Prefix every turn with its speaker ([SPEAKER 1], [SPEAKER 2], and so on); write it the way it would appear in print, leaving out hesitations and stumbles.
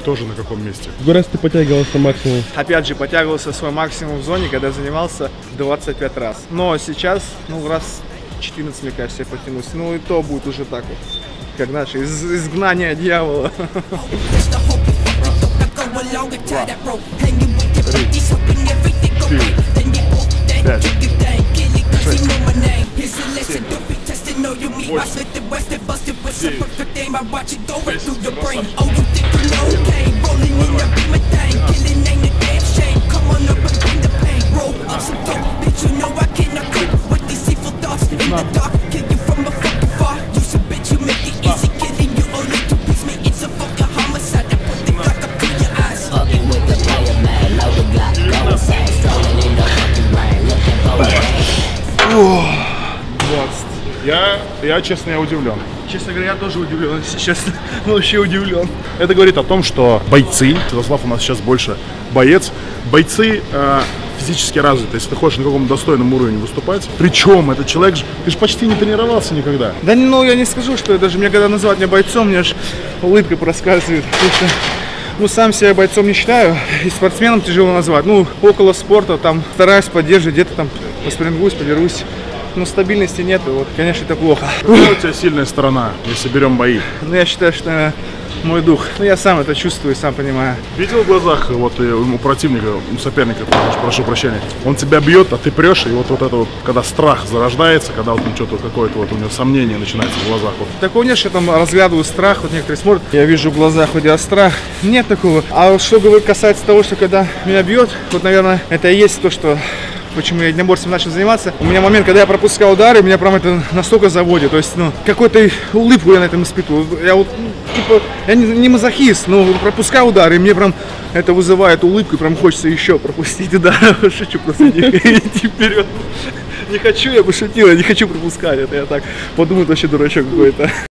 [SPEAKER 1] тоже на каком месте?
[SPEAKER 2] Сколько раз ты подтягивался максимум?
[SPEAKER 3] Опять же, подтягивался свой максимум в зоне, когда занимался 25 раз. Но сейчас, ну, раз 14, мне кажется, я потянусь. Ну, и то будет уже так вот, как наше изгнание дьявола.
[SPEAKER 1] Я честно, я удивлен.
[SPEAKER 3] Честно говоря, я тоже удивлен, если честно. Вообще удивлен.
[SPEAKER 1] Это говорит о том, что бойцы, Святослав у нас сейчас больше боец, бойцы физически развиты, если ты хочешь на каком-то достойном уровне выступать. Причем этот человек же, ты же почти не тренировался никогда.
[SPEAKER 3] Да ну, я не скажу, что даже мне когда называют меня бойцом, мне аж улыбка проскальзывает. Потому что, ну, сам себя бойцом не считаю, и спортсменом тяжело назвать. Ну, около спорта там стараюсь поддерживать, где-то там поспрингуюсь, подерусь. Но стабильности нет, и вот, конечно, это плохо.
[SPEAKER 1] Какая у тебя сильная сторона, если берем бои?
[SPEAKER 3] Ну, я считаю, что мой дух. Ну, я сам это чувствую, сам понимаю.
[SPEAKER 1] Видел в глазах вот у противника, у соперника, прошу прощения, он тебя бьет, а ты прешь, и вот это вот, когда страх зарождается, когда вот что-то какое-то вот у него сомнение начинается в глазах. Вот.
[SPEAKER 3] Такого нет, что я там разглядываю страх, вот некоторые смотрят, я вижу в глазах у тебя страх. Нет такого. А вот что касается того, что когда меня бьет, вот, наверное, это и есть то, что... Почему я единоборством начал заниматься. У меня момент, когда я пропускал удары, меня прям это настолько заводит. То есть, ну, какую-то улыбку я на этом испытываю. Я вот, ну, типа, я не мазохист, но пропускаю удары, и мне прям это вызывает улыбку, и прям хочется еще пропустить удары. Шучу, просто идти вперед. Не хочу, я пошутил, я не хочу пропускать. Это я так подумаю, вообще дурачок какой-то.